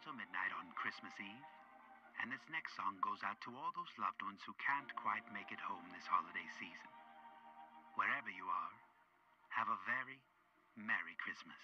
till midnight on Christmas Eve. And this next song goes out to all those loved ones who can't quite make it home this holiday season. Wherever you are, have a very Merry Christmas.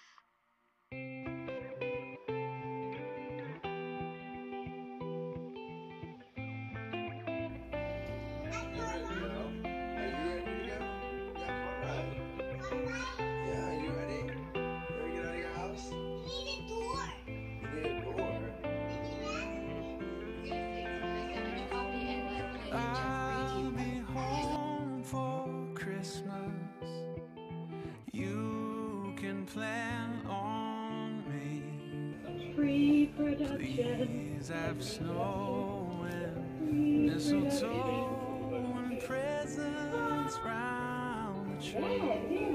Plan on me. Pre-production. Please have snow and mistletoe and presents round the tree.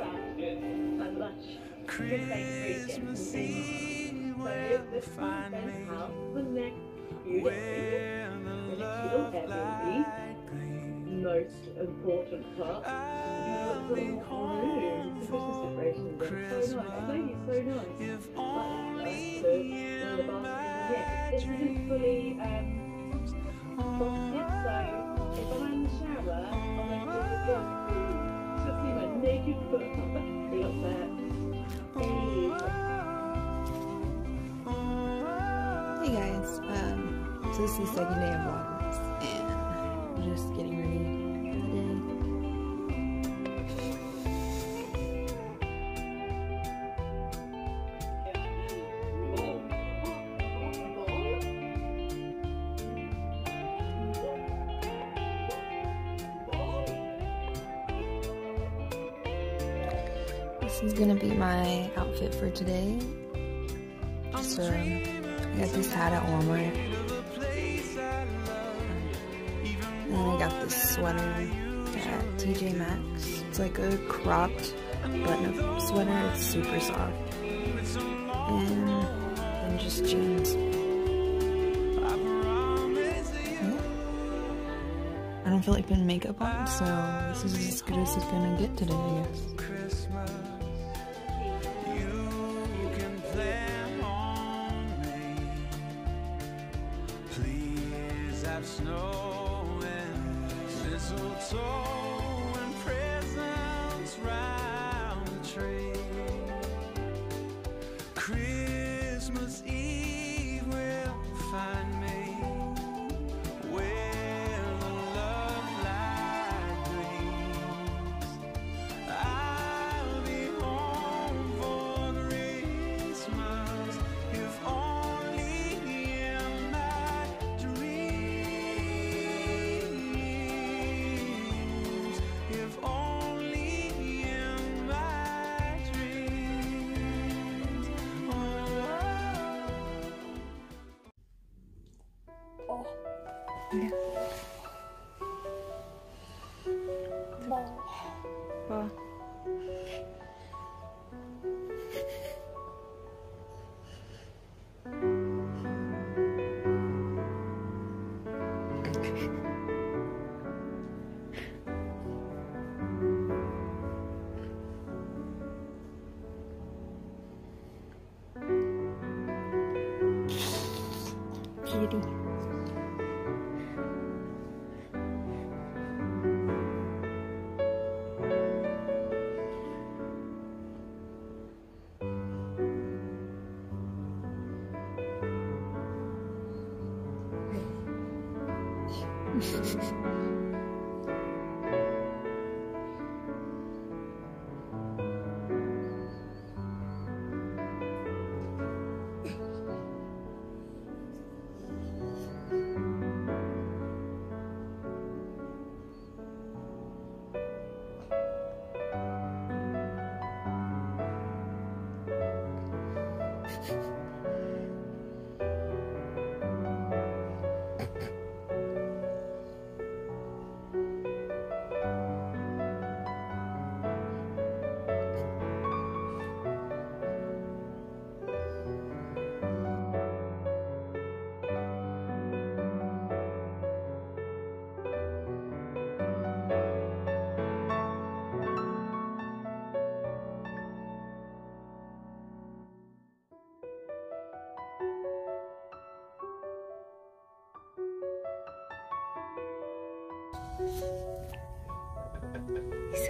Christmas Eve will find me where the love light gleams. Most important part. I'll be home for Christmas. So nice. If only in my This isn't fully dreams. frosted, so if I'm in the shower, I'll then put the book. So see my naked foot up there. Hey guys, so this is the second day of Vlogmas, and I'm just getting ready for the day. This is gonna be my outfit for today. So I got this hat at Walmart, and then I got this sweater at TJ Maxx. It's like a cropped button-up sweater. It's super soft, and then just jeans. Yeah. I don't feel like putting makeup on, so this is as good as it's gonna get today, I guess. Snow and mistletoe and presents round the tree. Christmas Eve will find me where the love light gleams. I'll be home for Christmas if only in my dreams. If only in my dreams. Oh. Yeah. Ball. Kitty.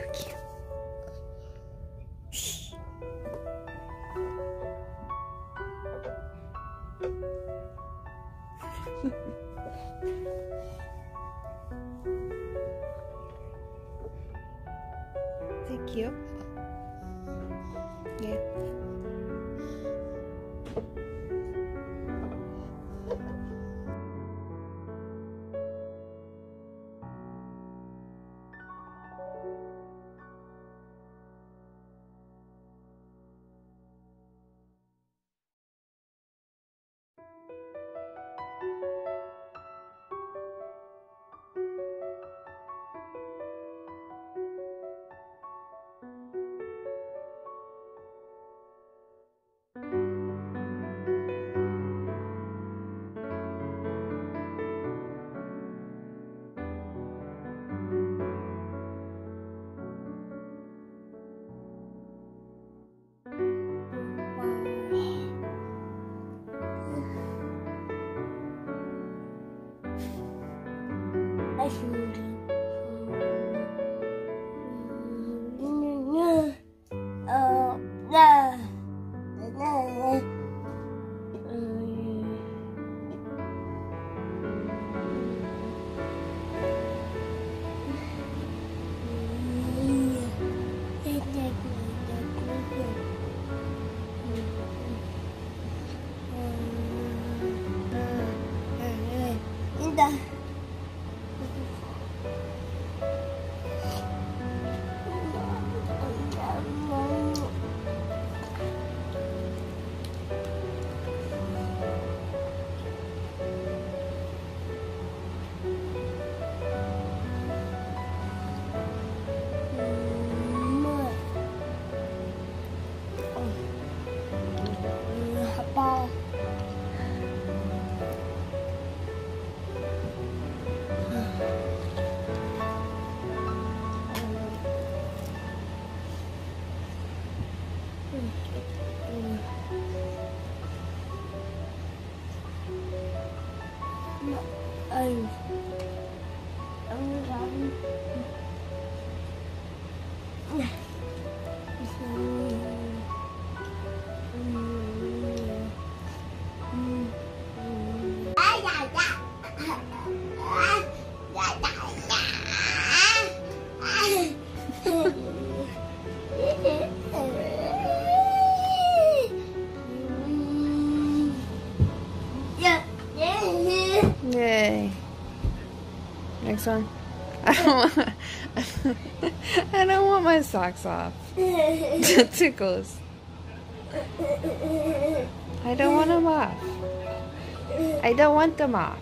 cute. Is it cute? Yeah. Yay. Next one. I don't want my socks off. It tickles. I don't want them off. I don't want them off.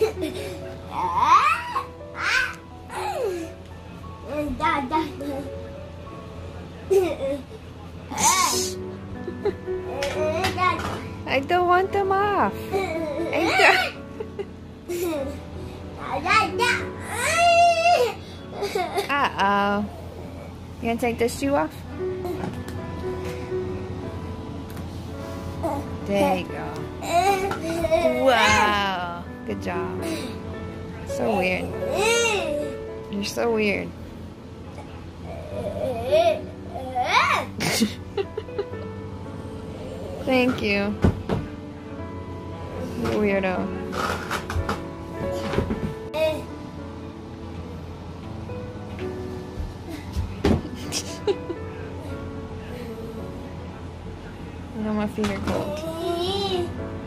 I don't want them off. Uh-oh. You gonna take this shoe off? There you go. Wow. Good job. So weird. You're so weird. Thank you. You weirdo. I know my feet are cold.